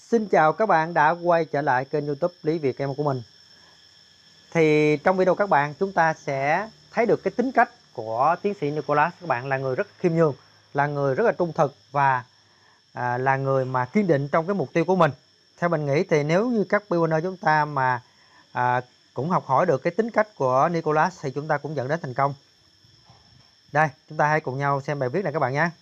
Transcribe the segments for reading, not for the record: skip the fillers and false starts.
Xin chào các bạn đã quay trở lại kênh YouTube Lý Việt Em của mình. Thì trong video các bạn, chúng ta sẽ thấy được cái tính cách của tiến sĩ Nicholas. Các bạn là người rất khiêm nhường, là người rất là trung thực và là người mà kiên định trong cái mục tiêu của mình. Theo mình nghĩ thì nếu như các beginner chúng ta mà cũng học hỏi được cái tính cách của Nicholas thì chúng ta cũng dẫn đến thành công. Đây, chúng ta hãy cùng nhau xem bài viết này các bạn nhé.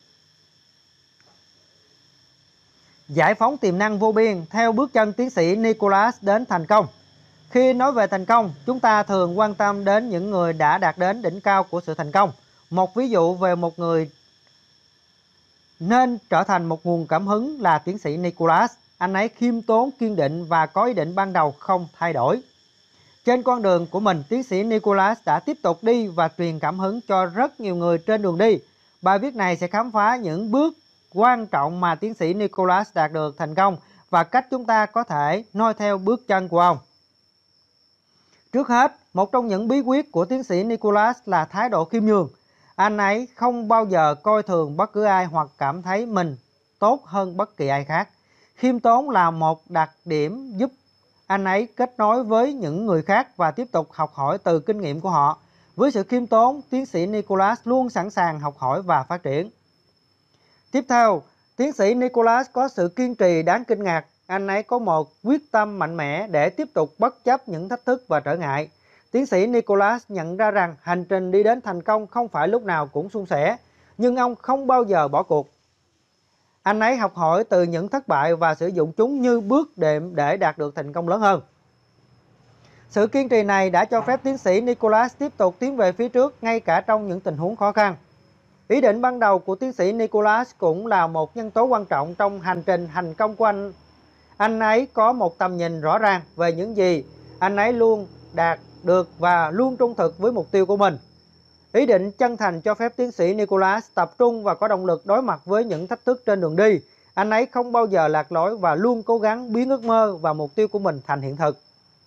Giải phóng tiềm năng vô biên theo bước chân tiến sĩ Nicholas đến thành công. Khi nói về thành công, chúng ta thường quan tâm đến những người đã đạt đến đỉnh cao của sự thành công. Một ví dụ về một người nên trở thành một nguồn cảm hứng là tiến sĩ Nicholas. Anh ấy khiêm tốn, kiên định và có ý định ban đầu không thay đổi. Trên con đường của mình, tiến sĩ Nicholas đã tiếp tục đi và truyền cảm hứng cho rất nhiều người trên đường đi. Bài viết này sẽ khám phá những bước quan trọng mà tiến sĩ Nicholas đạt được thành công và cách chúng ta có thể noi theo bước chân của ông. Trước hết, một trong những bí quyết của tiến sĩ Nicholas là thái độ khiêm nhường. Anh ấy không bao giờ coi thường bất cứ ai hoặc cảm thấy mình tốt hơn bất kỳ ai khác. Khiêm tốn là một đặc điểm giúp anh ấy kết nối với những người khác và tiếp tục học hỏi từ kinh nghiệm của họ. Với sự khiêm tốn, tiến sĩ Nicholas luôn sẵn sàng học hỏi và phát triển. Tiếp theo, tiến sĩ Nicholas có sự kiên trì đáng kinh ngạc. Anh ấy có một quyết tâm mạnh mẽ để tiếp tục bất chấp những thách thức và trở ngại. Tiến sĩ Nicholas nhận ra rằng hành trình đi đến thành công không phải lúc nào cũng suôn sẻ, nhưng ông không bao giờ bỏ cuộc. Anh ấy học hỏi từ những thất bại và sử dụng chúng như bước đệm để đạt được thành công lớn hơn. Sự kiên trì này đã cho phép tiến sĩ Nicholas tiếp tục tiến về phía trước ngay cả trong những tình huống khó khăn. Ý định ban đầu của tiến sĩ Nicholas cũng là một nhân tố quan trọng trong hành trình thành công của anh. Anh ấy có một tầm nhìn rõ ràng về những gì anh ấy luôn đạt được và luôn trung thực với mục tiêu của mình. Ý định chân thành cho phép tiến sĩ Nicholas tập trung và có động lực đối mặt với những thách thức trên đường đi. Anh ấy không bao giờ lạc lối và luôn cố gắng biến ước mơ và mục tiêu của mình thành hiện thực.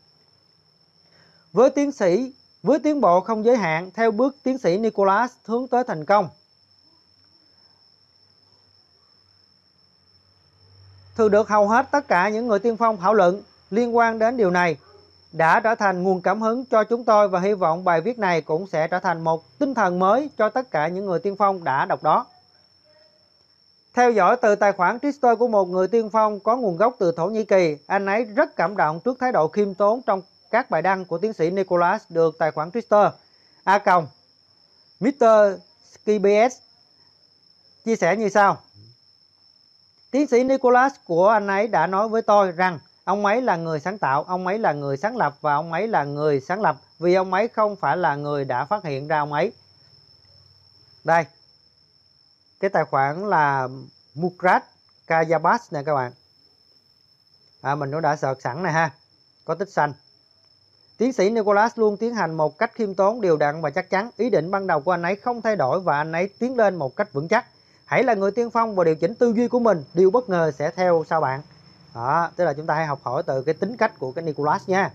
Với tiến bộ không giới hạn, theo bước tiến sĩ Nicholas hướng tới thành công. Thường được hầu hết tất cả những người tiên phong thảo luận liên quan đến điều này đã trở thành nguồn cảm hứng cho chúng tôi và hy vọng bài viết này cũng sẽ trở thành một tinh thần mới cho tất cả những người tiên phong đã đọc đó. Theo dõi từ tài khoản Twitter của một người tiên phong có nguồn gốc từ Thổ Nhĩ Kỳ, anh ấy rất cảm động trước thái độ khiêm tốn trong các bài đăng của tiến sĩ Nicholas được tài khoản Twitter @Mr. Skibs chia sẻ như sau. Tiến sĩ Nicholas của anh ấy đã nói với tôi rằng ông ấy là người sáng tạo, ông ấy là người sáng lập và ông ấy là người sáng lập vì ông ấy không phải là người đã phát hiện ra ông ấy. Đây, cái tài khoản là Mukrat Kayabas nè các bạn. Mình cũng đã search sẵn này ha, có tích xanh. Tiến sĩ Nicholas luôn tiến hành một cách khiêm tốn, đều đặn và chắc chắn. Ý định ban đầu của anh ấy không thay đổi và anh ấy tiến lên một cách vững chắc. Hãy là người tiên phong và điều chỉnh tư duy của mình, điều bất ngờ sẽ theo sau bạn. Đó, tức là chúng ta hãy học hỏi từ cái tính cách của cái Nicholas nha.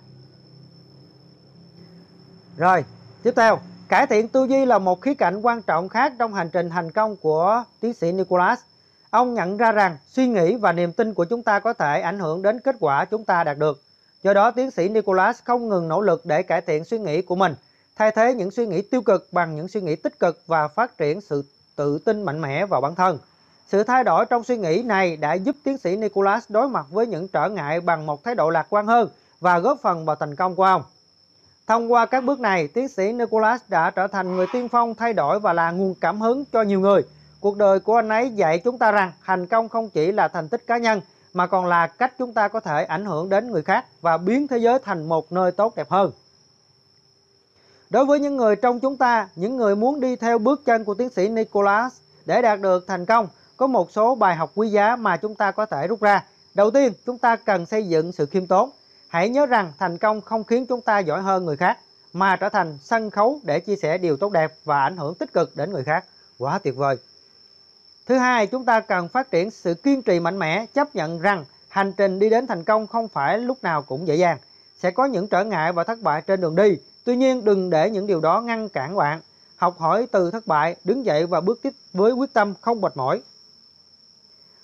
Rồi, tiếp theo, cải thiện tư duy là một khía cạnh quan trọng khác trong hành trình thành công của tiến sĩ Nicholas. Ông nhận ra rằng suy nghĩ và niềm tin của chúng ta có thể ảnh hưởng đến kết quả chúng ta đạt được. Do đó, tiến sĩ Nicholas không ngừng nỗ lực để cải thiện suy nghĩ của mình, thay thế những suy nghĩ tiêu cực bằng những suy nghĩ tích cực và phát triển sự tự tin mạnh mẽ vào bản thân. Sự thay đổi trong suy nghĩ này đã giúp tiến sĩ Nicholas đối mặt với những trở ngại bằng một thái độ lạc quan hơn và góp phần vào thành công của ông. Thông qua các bước này, tiến sĩ Nicholas đã trở thành người tiên phong thay đổi và là nguồn cảm hứng cho nhiều người. Cuộc đời của anh ấy dạy chúng ta rằng thành công không chỉ là thành tích cá nhân mà còn là cách chúng ta có thể ảnh hưởng đến người khác và biến thế giới thành một nơi tốt đẹp hơn. Đối với những người trong chúng ta, những người muốn đi theo bước chân của tiến sĩ Nicholas để đạt được thành công, có một số bài học quý giá mà chúng ta có thể rút ra. Đầu tiên, chúng ta cần xây dựng sự khiêm tốn. Hãy nhớ rằng thành công không khiến chúng ta giỏi hơn người khác, mà trở thành sân khấu để chia sẻ điều tốt đẹp và ảnh hưởng tích cực đến người khác. Quá tuyệt vời! Thứ hai, chúng ta cần phát triển sự kiên trì mạnh mẽ, chấp nhận rằng hành trình đi đến thành công không phải lúc nào cũng dễ dàng. Sẽ có những trở ngại và thất bại trên đường đi. Tuy nhiên, đừng để những điều đó ngăn cản bạn. Học hỏi từ thất bại, đứng dậy và bước tiếp với quyết tâm không mệt mỏi.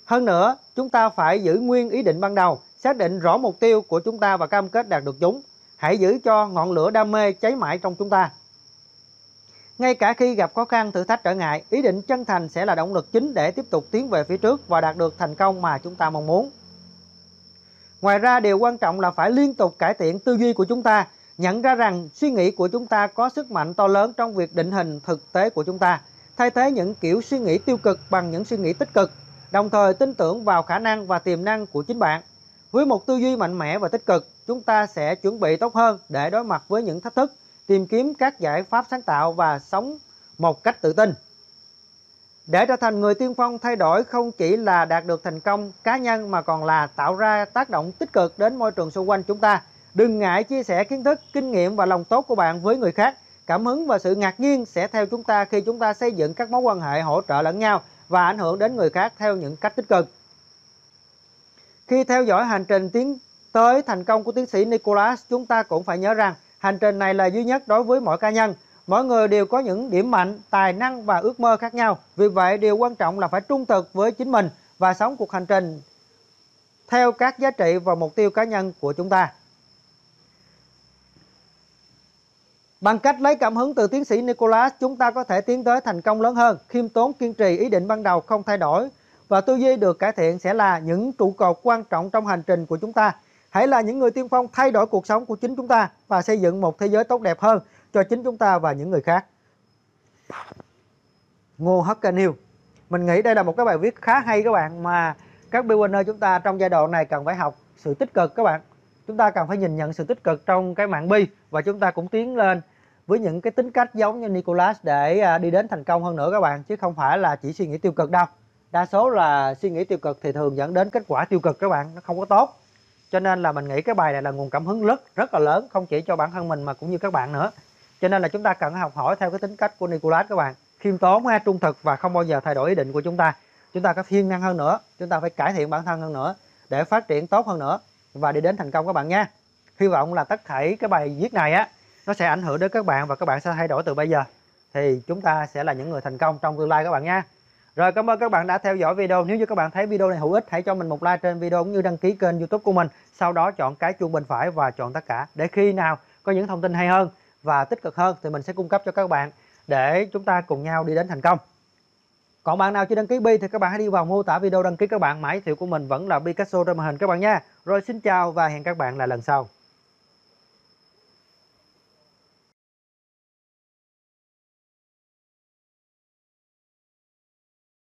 Hơn nữa, chúng ta phải giữ nguyên ý định ban đầu, xác định rõ mục tiêu của chúng ta và cam kết đạt được chúng. Hãy giữ cho ngọn lửa đam mê cháy mãi trong chúng ta. Ngay cả khi gặp khó khăn, thử thách, trở ngại, ý định chân thành sẽ là động lực chính để tiếp tục tiến về phía trước và đạt được thành công mà chúng ta mong muốn. Ngoài ra, điều quan trọng là phải liên tục cải thiện tư duy của chúng ta, nhận ra rằng suy nghĩ của chúng ta có sức mạnh to lớn trong việc định hình thực tế của chúng ta, thay thế những kiểu suy nghĩ tiêu cực bằng những suy nghĩ tích cực, đồng thời tin tưởng vào khả năng và tiềm năng của chính bạn. Với một tư duy mạnh mẽ và tích cực, chúng ta sẽ chuẩn bị tốt hơn để đối mặt với những thách thức, tìm kiếm các giải pháp sáng tạo và sống một cách tự tin. Để trở thành người tiên phong, thay đổi không chỉ là đạt được thành công cá nhân mà còn là tạo ra tác động tích cực đến môi trường xung quanh chúng ta. Đừng ngại chia sẻ kiến thức, kinh nghiệm và lòng tốt của bạn với người khác. Cảm hứng và sự ngạc nhiên sẽ theo chúng ta khi chúng ta xây dựng các mối quan hệ hỗ trợ lẫn nhau và ảnh hưởng đến người khác theo những cách tích cực. Khi theo dõi hành trình tiến tới thành công của tiến sĩ Nicholas, chúng ta cũng phải nhớ rằng hành trình này là duy nhất đối với mỗi cá nhân. Mỗi người đều có những điểm mạnh, tài năng và ước mơ khác nhau. Vì vậy, điều quan trọng là phải trung thực với chính mình và sống cuộc hành trình theo các giá trị và mục tiêu cá nhân của chúng ta. Bằng cách lấy cảm hứng từ tiến sĩ Nicholas, chúng ta có thể tiến tới thành công lớn hơn. Khiêm tốn, kiên trì, ý định ban đầu không thay đổi và tư duy được cải thiện sẽ là những trụ cột quan trọng trong hành trình của chúng ta. Hãy là những người tiên phong thay đổi cuộc sống của chính chúng ta và xây dựng một thế giới tốt đẹp hơn cho chính chúng ta và những người khác. Ngô Hockenhill. Mình nghĩ đây là một cái bài viết khá hay các bạn, mà các beginner chúng ta trong giai đoạn này cần phải học sự tích cực các bạn. Chúng ta cần phải nhìn nhận sự tích cực trong cái mạng bi và chúng ta cũng tiến lên với những cái tính cách giống như Nicholas để đi đến thành công hơn nữa các bạn, chứ không phải là chỉ suy nghĩ tiêu cực đâu. Đa số là suy nghĩ tiêu cực thì thường dẫn đến kết quả tiêu cực các bạn, nó không có tốt. Cho nên là mình nghĩ cái bài này là nguồn cảm hứng rất là lớn, không chỉ cho bản thân mình mà cũng như các bạn nữa. Cho nên là chúng ta cần học hỏi theo cái tính cách của Nicholas các bạn. Khiêm tốn, trung thực và không bao giờ thay đổi ý định của chúng ta. Chúng ta có siêng năng hơn nữa, chúng ta phải cải thiện bản thân hơn nữa để phát triển tốt hơn nữa và đi đến thành công các bạn nha. Hy vọng là tất thảy cái bài viết này nó sẽ ảnh hưởng đến các bạn và các bạn sẽ thay đổi từ bây giờ. Thì chúng ta sẽ là những người thành công trong tương lai các bạn nha. Rồi, cảm ơn các bạn đã theo dõi video. Nếu như các bạn thấy video này hữu ích, hãy cho mình một like trên video cũng như đăng ký kênh YouTube của mình. Sau đó chọn cái chuông bên phải và chọn tất cả để khi nào có những thông tin hay hơn và tích cực hơn thì mình sẽ cung cấp cho các bạn để chúng ta cùng nhau đi đến thành công. Còn bạn nào chưa đăng ký Bi thì các bạn hãy đi vào mô tả video đăng ký các bạn. Mã giới thiệu của mình vẫn là Picasso trên màn hình các bạn nha. Rồi, xin chào và hẹn các bạn lại lần sau.